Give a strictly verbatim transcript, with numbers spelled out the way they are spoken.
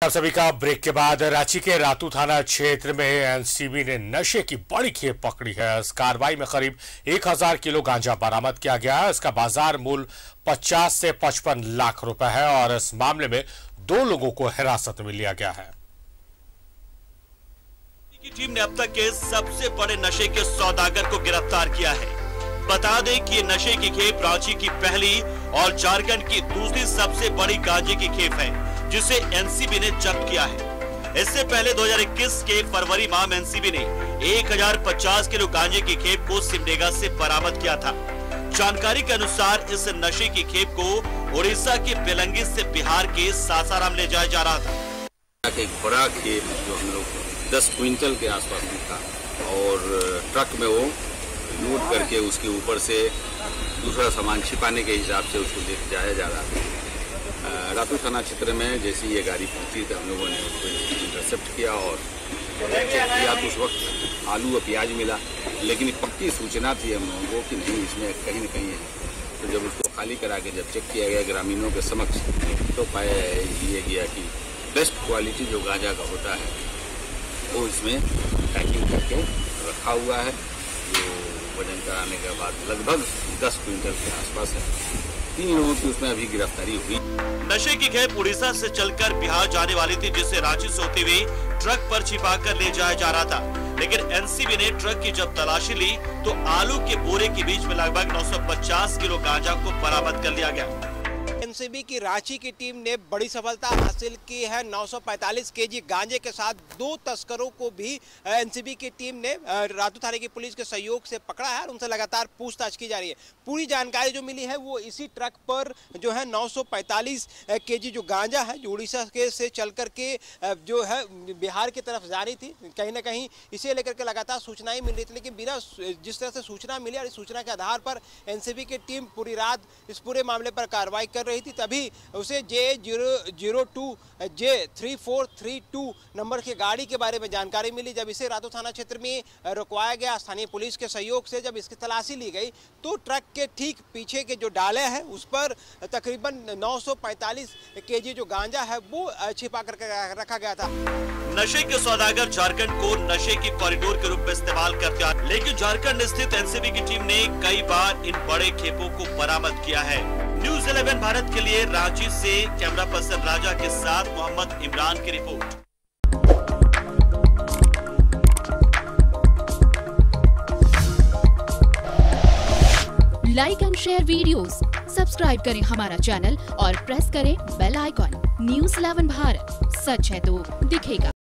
आप सभी का ब्रेक के बाद रांची के रातू थाना क्षेत्र में एनसीबी ने नशे की बड़ी खेप पकड़ी है। इस कार्रवाई में करीब एक हजार किलो गांजा बरामद किया गया है। इसका बाजार मूल्य पचास से पचपन लाख रुपए है और इस मामले में दो लोगों को हिरासत में लिया गया है। की टीम ने अब तक के सबसे बड़े नशे के सौदागर को गिरफ्तार किया है। बता दें कि ये नशे की खेप रांची की पहली और झारखंड की दूसरी सबसे बड़ी गांजे की खेप है, जिसे एनसीबी ने जब्त किया है। इससे पहले दो हज़ार इक्कीस के फरवरी माह में एनसीबी ने एक हजार पचास किलो गांजे की खेप को सिमडेगा से बरामद किया था। जानकारी के अनुसार इस नशे की खेप को उड़ीसा के बेलंगी से बिहार के सासाराम ले जाया जा रहा था। एक बड़ा खेप जो हम लोग दस क्विंटल के आसपास में था और ट्रक में वो लोड करके उसके ऊपर से दूसरा सामान छिपाने के हिसाब से उसको लेकर जाया जा रहा था। रातू थाना क्षेत्र में जैसे ये गाड़ी पहुंची तो हम लोगों ने उसको इंटरसेप्ट किया और चेक किया तो उस वक्त आलू और प्याज मिला, लेकिन पक्की सूचना थी हम लोगों को कि नहीं इसमें कहीं न कहीं है। तो जब उसको खाली करा के जब चेक किया गया ग्रामीणों के समक्ष तो पाया ये गया कि बेस्ट क्वालिटी जो गांजा का होता है वो इसमें पैकिंग करके रखा हुआ है, जो वजन कराने के बाद लगभग दस क्विंटल के आसपास है। तीन लोगों की उसमें अभी गिरफ्तारी हुई। नशे की खेप उड़ीसा से चलकर बिहार जाने वाली थी, जिसे रांची से होते हुए ट्रक पर छिपाकर ले जाया जा रहा था। लेकिन एनसीबी ने ट्रक की जब तलाशी ली तो आलू के बोरे के बीच में लगभग नौ सौ पचास किलो गांजा को बरामद कर लिया गया। एनसीबी की रांची की टीम ने बड़ी सफलता हासिल की है। नौ सौ पैंतालीस केजी गांजे के साथ दो तस्करों को भी एनसीबी की टीम ने रातू थाने की पुलिस के सहयोग से पकड़ा है और उनसे लगातार पूछताछ की जा रही है। पूरी जानकारी जो मिली है वो इसी ट्रक पर जो है नौ सौ पैंतालीस केजी जो गांजा है जो उड़ीसा के से चल कर के जो है बिहार की तरफ जा रही थी, कहीं ना कहीं इसे लेकर के लगातार सूचनाएं मिल रही थी। लेकिन बिना जिस तरह से सूचना मिली और इस सूचना के आधार पर एनसीबी की टीम पूरी रात इस पूरे मामले पर कार्रवाई कर रही थी, तभी उसे J zero zero two J three four three two number की गाड़ी के बारे में जानकारी मिली। जब इसे रातू थाना क्षेत्र में रुकवाया गया स्थानीय पुलिस के सहयोग से, जब इसकी तलाशी ली गई तो ट्रक के ठीक पीछे के जो डाले हैं उस पर तकरीबन नौ सौ पैंतालीस केजी जो गांजा है वो छिपा कर रखा गया था। नशे के सौदागर झारखंड को नशे की कॉरिडोर के रूप में इस्तेमाल करते हैं, लेकिन झारखंड स्थित एनसीबी की टीम ने कई बार इन बड़े खेपों को बरामद किया है। न्यूज़ इलेवन भारत के लिए रांची से कैमरा पर्सन राजा के साथ मोहम्मद इमरान की report. Like and share videos, subscribe करें हमारा चैनल और प्रेस करें bell icon. News eleven Bharat, सच है तो दिखेगा।